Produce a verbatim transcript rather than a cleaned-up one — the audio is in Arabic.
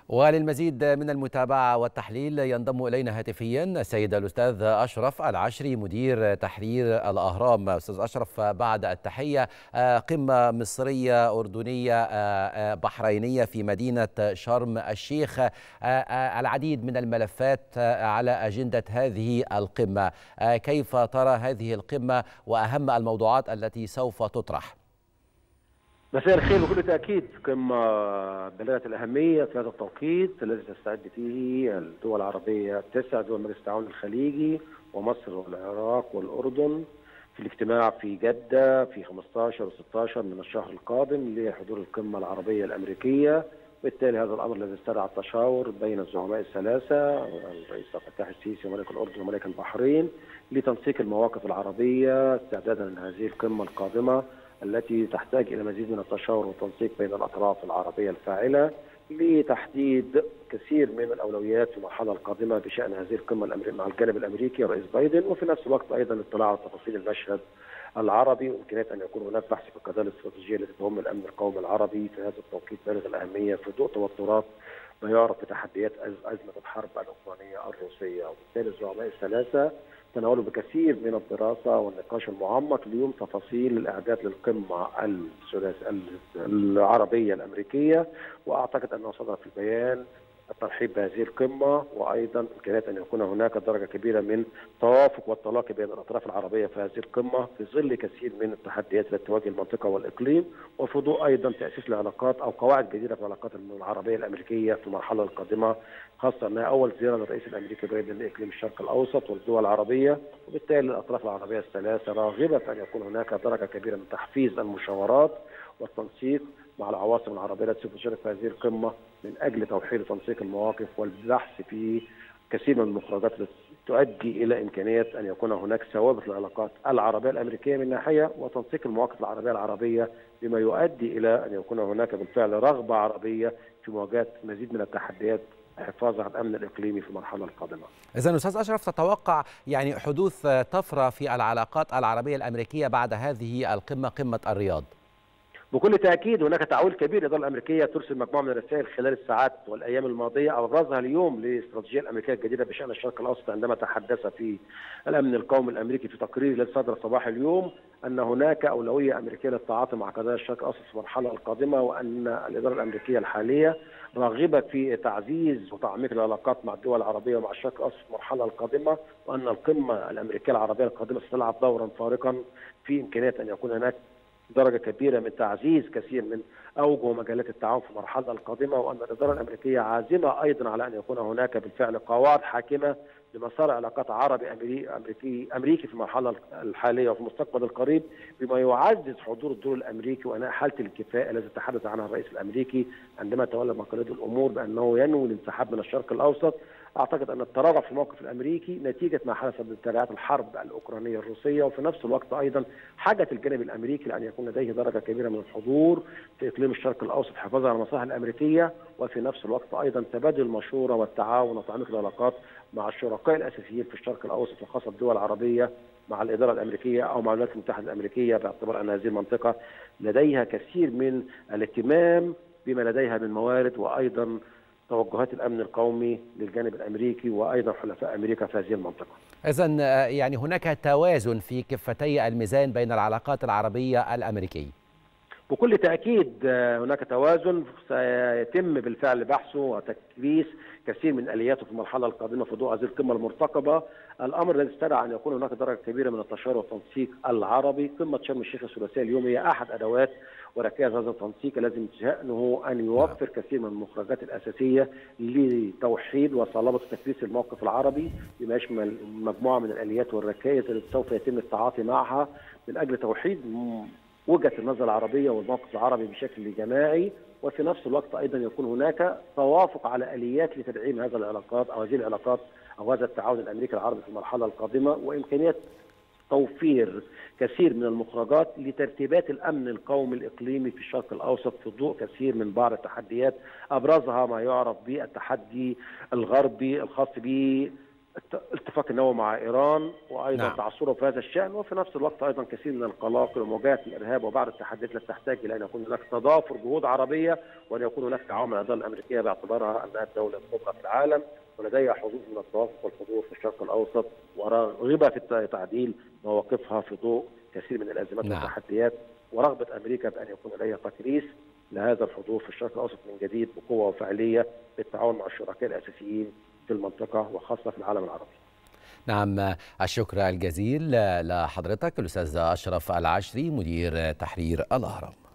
وللمزيد من المتابعة والتحليل ينضم إلينا هاتفيا السيد الأستاذ أشرف العشري مدير تحرير الأهرام. أستاذ أشرف، بعد التحية، قمة مصرية أردنية بحرينية في مدينة شرم الشيخ، العديد من الملفات على أجندة هذه القمة. كيف ترى هذه القمة وأهم الموضوعات التي سوف تطرح؟ مساء الخير. بكل تأكيد قمة بالغة الأهمية في هذا التوقيت الذي تستعد فيه الدول العربية التسع، دول مجلس التعاون الخليجي ومصر والعراق والأردن، في الاجتماع في جدة في خمستاشر وستاشر من الشهر القادم لحضور القمة العربية الأمريكية. بالتالي هذا الأمر الذي استدعى التشاور بين الزعماء الثلاثة، الرئيس عبد الفتاح السيسي وملك الأردن وملك البحرين، لتنسيق المواقف العربية استعدادا لهذه القمة القادمة التي تحتاج إلى مزيد من التشاور والتنسيق بين الأطراف العربية الفاعلة لتحديد كثير من الأولويات في المرحلة القادمة بشأن هذه القمة مع الجانب الأمريكي والرئيس بايدن، وفي نفس الوقت أيضا الاطلاع على تفاصيل المشهد العربي وإمكانية أن يكون هناك بحث في القضايا الاستراتيجية التي تهم الأمن القومي العربي في هذا التوقيت بالغ الأهمية في ضوء توترات ما يعرف بتحديات أزمة الحرب الأوكرانية الروسية. وبالتالي الزعماء الثلاثة تناولوا بكثير من الدراسة والنقاش المعمق اليوم تفاصيل الإعداد للقمة العربية الأمريكية، وأعتقد أنه صدر في البيان الترحيب بهذه القمة، وأيضا إمكانية أن يكون هناك درجة كبيرة من توافق والتلاقي بين الأطراف العربية في هذه القمة في ظل كثير من التحديات التي تواجه المنطقة والإقليم، وفي ضوء أيضا تأسيس العلاقات أو قواعد جديدة في العلاقات العربية الأمريكية في المرحلة القادمة، خاصة أنها أول زيارة للرئيس الأمريكي بايدن لإقليم الشرق الأوسط والدول العربية. وبالتالي الأطراف العربية الثلاثة راغبة أن يكون هناك درجة كبيرة من تحفيز المشاورات والتنسيق مع العواصم العربية التي سوف تشارك في هذه القمة من أجل توحيد وتنسيق المواقف والبحث في كثير من المخرجات التي تؤدي إلى إمكانية أن يكون هناك ثوابت للعلاقات العربية الأمريكية من ناحية، وتنسيق المواقف العربية العربية بما يؤدي إلى أن يكون هناك بالفعل رغبة عربية في مواجهة مزيد من التحديات حفاظا على الأمن الإقليمي في المرحلة القادمة. إذن أستاذ أشرف، تتوقع يعني حدوث طفرة في العلاقات العربية الأمريكية بعد هذه القمة، قمة الرياض؟ بكل تأكيد هناك تعويل كبير. الإدارة الأمريكية ترسل مجموعة من الرسائل خلال الساعات والأيام الماضية، أبرزها اليوم للاستراتيجية الأمريكية الجديدة بشأن الشرق الأوسط، عندما تحدث في الأمن القومي الأمريكي في تقرير الذي صدر صباح اليوم أن هناك أولوية أمريكية للتعاطي مع قضايا الشرق الأوسط في المرحلة القادمة، وأن الإدارة الأمريكية الحالية راغبة في تعزيز وتعميق العلاقات مع الدول العربية ومع الشرق الأوسط في المرحلة القادمة، وأن القمة الأمريكية العربية القادمة ستلعب دورا فارقا في إمكانية أن يكون هناك درجة كبيرة من تعزيز كثير من أوجه ومجالات التعاون في المرحلة القادمة، وأن الإدارة الأمريكية عازمة أيضا على أن يكون هناك بالفعل قواعد حاكمة لمسار علاقات عربي أمريكي أمريكي في المرحلة الحالية وفي المستقبل القريب، بما يعزز حضور الدور الأمريكي وإنهاء حالة الكفاءة التي تحدث عنها الرئيس الأمريكي عندما تولى مقاليد الأمور بأنه ينوي الانسحاب من الشرق الأوسط. أعتقد أن التراجع في الموقف الأمريكي نتيجة ما حدث من تبعات الحرب الأوكرانية الروسية، وفي نفس الوقت أيضا حاجة الجانب الأمريكي لأن يكون لديه درجة كبيرة من الحضور في إقليم الشرق الأوسط حفاظا على المصالح الأمريكية، وفي نفس الوقت أيضا تبادل المشورة والتعاون وتعميق العلاقات مع الشركاء الأساسيين في الشرق الأوسط وخاصة الدول العربية مع الإدارة الأمريكية أو مع الولايات المتحدة الأمريكية، باعتبار أن هذه المنطقة لديها كثير من الاهتمام بما لديها من موارد، وأيضا توجهات الأمن القومي للجانب الأمريكي وأيضا حلفاء أمريكا في هذه المنطقة. إذن يعني هناك توازن في كفتي الميزان بين العلاقات العربية الأمريكية. بكل تأكيد هناك توازن سيتم بالفعل بحثه وتكريس كثير من آلياته في المرحلة القادمة في ضوء هذه القمة المرتقبة، الأمر الذي استدعى أن يكون هناك درجة كبيرة من التشاور والتنسيق العربي. قمة شرم الشيخ الثلاثية اليوم هي أحد أدوات وركائز هذا التنسيق الذي شأنه أن يوفر كثير من المخرجات الأساسية لتوحيد وصلابة وتكريس الموقف العربي، بما يشمل مجموعة من الآليات والركائز التي سوف يتم التعاطي معها من أجل توحيد وجهة النظر العربية والموقف العربي بشكل جماعي، وفي نفس الوقت أيضا يكون هناك توافق على آليات لتدعيم هذه العلاقات أو هذه العلاقات أو هذا التعاون الأمريكي العربي في المرحلة القادمة، وإمكانية توفير كثير من المخرجات لترتيبات الأمن القومي الإقليمي في الشرق الأوسط في ضوء كثير من بعض التحديات، أبرزها ما يعرف بالتحدي الغربي الخاص ب الاتفاق النووي مع ايران، وايضا نعم. تعثره في هذا الشان، وفي نفس الوقت ايضا كثير من القلاقل ومواجهه الارهاب وبعض التحديات التي تحتاج الى ان يكون هناك تضافر جهود عربيه، وان يكون هناك تعاون مع الدول الامريكيه باعتبارها انها الدوله الكبرى في العالم ولديها حظوظ من التوافق والحضور في الشرق الاوسط، وراغبه في تعديل مواقفها في ضوء كثير من الازمات نعم. والتحديات، ورغبه امريكا بان يكون لديها تكريس لهذا الحضور في الشرق الاوسط من جديد بقوه وفعاليه بالتعاون مع الشركاء الاساسيين في المنطقه وخاصه في العالم العربي. نعم، الشكر الجزيل لحضرتك الأستاذ أشرف العشري مدير تحرير الأهرام.